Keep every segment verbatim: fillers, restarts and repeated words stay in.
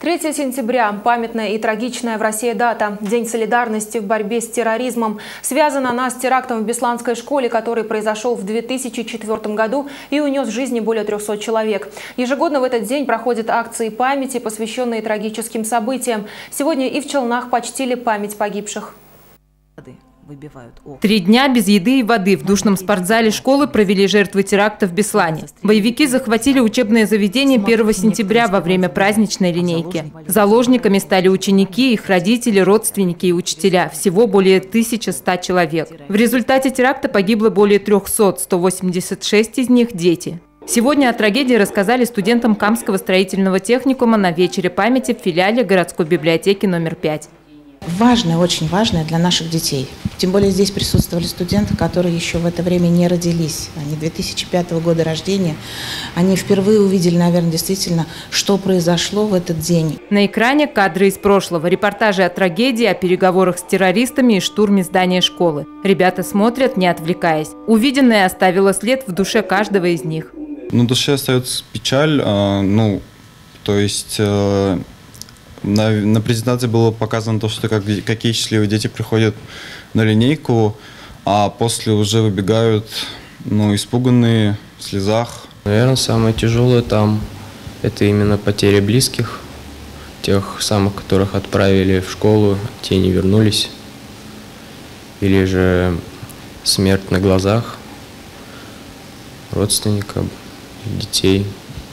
третьего сентября – памятная и трагичная в России дата. День солидарности в борьбе с терроризмом. Связана она с терактом в Бесланской школе, который произошел в две тысячи четвёртом году и унес жизни более трёхсот человек. Ежегодно в этот день проходят акции памяти, посвященные трагическим событиям. Сегодня и в Челнах почтили память погибших. Три дня без еды и воды в душном спортзале школы провели жертвы теракта в Беслане. Боевики захватили учебное заведение первого сентября во время праздничной линейки. Заложниками стали ученики, их родители, родственники и учителя. Всего более тысячи ста человек. В результате теракта погибло более трёхсот, сто восемьдесят шесть из них – дети. Сегодня о трагедии рассказали студентам Камского строительного техникума на вечере памяти в филиале городской библиотеки номер пять. Важное, очень важное для наших детей. Тем более здесь присутствовали студенты, которые еще в это время не родились. Они две тысячи пятого года рождения. Они впервые увидели, наверное, действительно, что произошло в этот день. На экране кадры из прошлого, репортажи о трагедии, о переговорах с террористами и штурме здания школы. Ребята смотрят, не отвлекаясь. Увиденное оставило след в душе каждого из них. На душе остается печаль, э, ну, то есть... Э, На, на презентации было показано то, что как, какие счастливые дети приходят на линейку, а после уже выбегают, ну, испуганные, в слезах. Наверное, самое тяжелое там – это именно потеря близких, тех самых, которых отправили в школу, те не вернулись, или же смерть на глазах родственников, детей.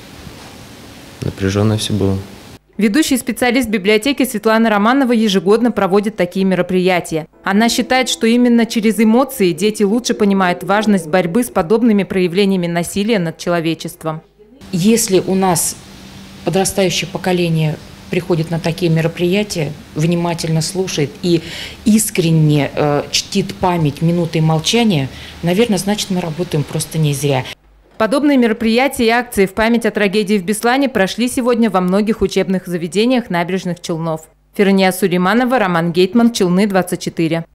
Напряженно все было. Ведущий специалист библиотеки Светлана Романова ежегодно проводит такие мероприятия. Она считает, что именно через эмоции дети лучше понимают важность борьбы с подобными проявлениями насилия над человечеством. Если у нас подрастающее поколение приходит на такие мероприятия, внимательно слушает и искренне э, чтит память минутой молчания, наверное, значит, мы работаем просто не зря. Подобные мероприятия и акции в память о трагедии в Беслане прошли сегодня во многих учебных заведениях набережных Челнов. Ферния Сулейманова, Роман Гейтман, Челны, двадцать четыре.